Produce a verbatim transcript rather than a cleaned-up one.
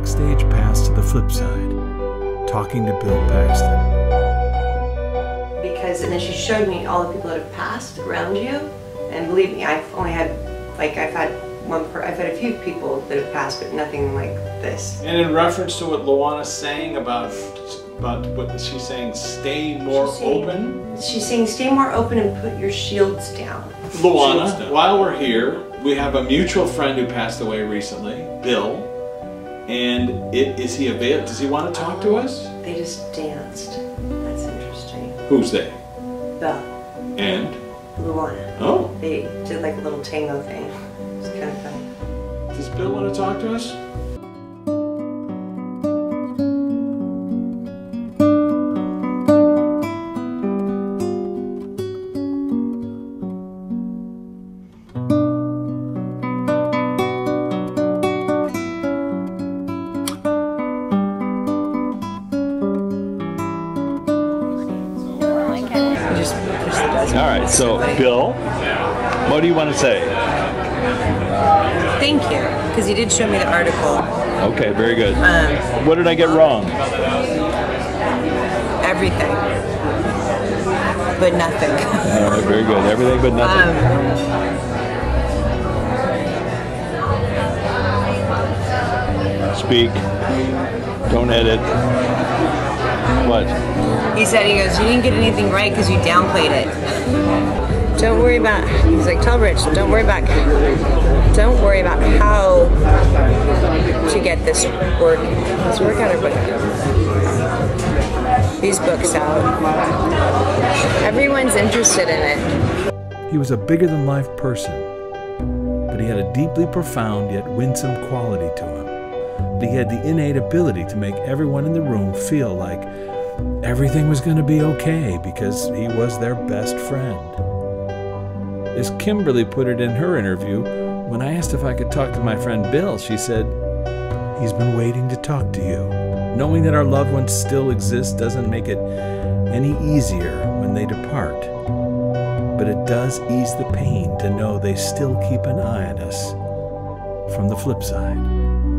Backstage Pass to the Flipside, talking to Bill Paxton. Because, and then she showed me all the people that have passed around you, and believe me, I've only had, like, I've had one, per, I've had a few people that have passed, but nothing like this. And in reference to what Luana's saying about, about what she's saying, stay more she's saying, open? She's saying, stay more open and put your shields down. Luana, Shields down. While we're here, we have a mutual friend who passed away recently, Bill. And it, is he available? Does he want to talk to us? They just danced. That's interesting. Who's they? Bill. And? Luana. Oh. They did like a little tango thing. It was kind of funny. Does Bill want to talk to us? All right, so Bill, what do you want to say? Thank you, because you did show me the article. Okay, very good. Um, what did I get wrong? Everything, but nothing. All right, very good. Everything but nothing. Um, Speak. Don't edit. What? He said, he goes, you didn't get anything right because you downplayed it. Don't worry about, he's like, tell Rich, don't worry about, don't worry about how to get this work, this workout or book, these books out. Everyone's interested in it. He was a bigger-than-life person, but he had a deeply profound yet winsome quality to him. But he had the innate ability to make everyone in the room feel like everything was going to be okay because he was their best friend. As Kimberly put it in her interview, when I asked if I could talk to my friend Bill, she said, he's been waiting to talk to you. Knowing that our loved ones still exist doesn't make it any easier when they depart, but it does ease the pain to know they still keep an eye on us from the flip side.